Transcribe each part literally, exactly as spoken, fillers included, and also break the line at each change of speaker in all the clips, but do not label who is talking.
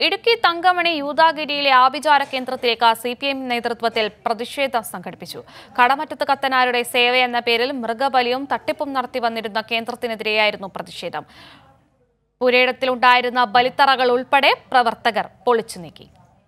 ഇടുക്കി തങ്കമണി യൂദാഗിരിയിലെ ആഭിചാര കേന്ദ്രത്തിലേക്ക് C P M നേതൃത്വത്തിൽ പ്രതിഷേധം സംഘടിപ്പിച്ചു. കടമറ്റത്ത് കത്തനാരുടെ സേവ എന്ന പേരിൽ മൃഗബലിയും തട്ടിപ്പും നടത്തി വന്നിരുന്ന കേന്ദ്രത്തിനെതിരെയായിരുന്നു പ്രതിഷേധം. പുരയിടത്തിലുണ്ടായിരുന്ന ബലിത്തറകൾ ഉൾപ്പെടെ പ്രവർത്തകർ പൊളിച്ചു നീക്കി.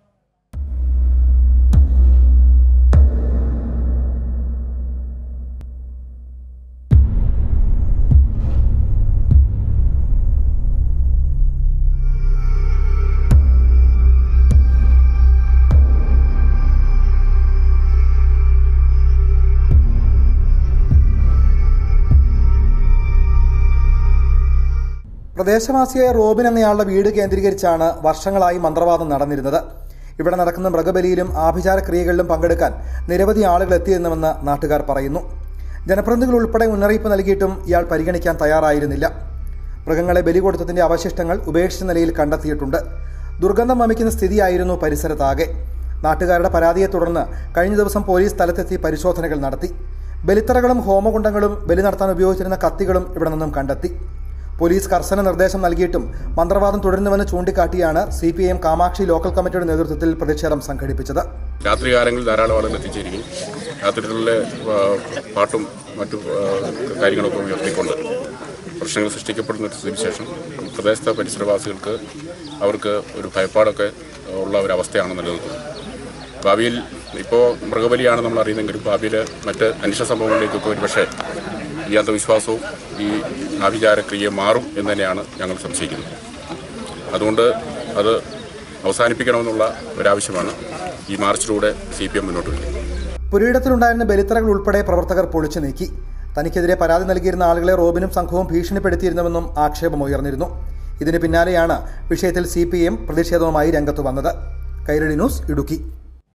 പ്രദേശവാസിയായ റോബിൻ എന്നയാളുടെ വീട് കേന്ദ്രീകരിച്ചാണ് വർഷങ്ങളായി മന്ത്രവാദം നടന്നിരുന്നത്. ഇവിടെ നടക്കുന്ന മൃഗബലിയിലും ആഭിചാര ക്രിയകളിലും പങ്കെടുക്കാൻ നിരവധി ആളുകൾ എത്തിയിരുന്നുവെന്ന് നാട്ടുകാർ പറയുന്നു. ജനപ്രതിനിധികൾ ഉൾപ്പെടെ മുന്നറിയിപ്പ് നൽകിയിട്ടും ഇയാൾ പരിഗണിക്കാൻ തയ്യാറായിരുന്നില്ല. മൃഗങ്ങളെ ബലി കൊടുത്തതിന്റെ അവശിഷ്ടങ്ങൾ ഉപേക്ഷിച്ച നിലയിൽ കണ്ടെത്തിയിട്ടുണ്ട്. ദുർഗന്ധം വമിക്കുന്ന സ്ഥിതിയായിരുന്നു പരിസരത്താകെ. നാട്ടുകാരുടെ പരാതിയെ തുടർന്ന് കഴിഞ്ഞ ദിവസം പോലീസ് സ്ഥലത്തെത്തി പരിശോധനകൾ നടത്തി. ബലിത്തറകളും ഹോമകുണ്ടങ്ങളും ബലി നടത്താൻ ഉപയോഗിച്ചിരുന്ന കത്തികളും ഇവിടെ നിന്നും കണ്ടെത്തി. പോലീസ് കർശന നിർദ്ദേശം നൽകിയിട്ടും മന്ത്രവാദം തുടരുന്നുവെന്ന് ചൂണ്ടിക്കാട്ടിയാണ് C P M Kamakshi local കമ്മിറ്റിയുടെ നേതൃത്വത്തിൽ പ്രതിഷേധം സംഘടിപ്പിച്ചത്.
രാത്രികാലങ്ങളിൽ ധാരാളം ആളുകൾ എത്തിച്ചേരുകയും രാത്രികളിലെ പാട്ടും മറ്റു കാര്യങ്ങളൊക്കെ ഉയർത്തിക്കൊണ്ട് പ്രശ്നങ്ങൾ സൃഷ്ടിക്കപ്പെടുന്ന സ്ഥിതിവിശേഷം പ്രദേശത്തെ പരിസരവാസികൾക്ക് അവർക്ക് ഒരു ഭയപ്പാടൊക്കെ ഉള്ള ഒരവസ്ഥയാണ് നിലനിൽക്കുന്നത്. ഭാവിയിൽ ഇപ്പോൾ മൃഗബലിയാണ് നമ്മൾ അറിയുന്നെങ്കിലും ഭാവിയിൽ മറ്റ് അനിഷ്ട സംഭവങ്ങളിലേക്കൊക്കെ ഒരു പക്ഷേ ഈ അന്ധവിശ്വാസവും ഈ ആഭിചാരക്രിയ മാറും എന്ന് തന്നെയാണ് ഞങ്ങൾ സംശയിക്കുന്നത്. അതുകൊണ്ട് അത് അവസാനിപ്പിക്കണമെന്നുള്ള ഒരാവശ്യമാണ് ഈ മാർച്ചിലൂടെ സി പി എം മുന്നോട്ട് വയ്ക്കുന്നത്.
പുരയിടത്തിലുണ്ടായിരുന്ന ബലിത്തറകൾ ഉൾപ്പെടെ പ്രവർത്തകർ പൊളിച്ചു നീക്കി. തനിക്കെതിരെ പരാതി നൽകിയിരുന്ന ആളുകളെ റോബിനും സംഘവും ഭീഷണിപ്പെടുത്തിയിരുന്നുവെന്നും ആക്ഷേപമുയർന്നിരുന്നു. ഇതിന് പിന്നാലെയാണ് വിഷയത്തിൽ സി പി എം പ്രതിഷേധവുമായി രംഗത്ത് വന്നത്. കൈരളി ന്യൂസ്, ഇടുക്കി.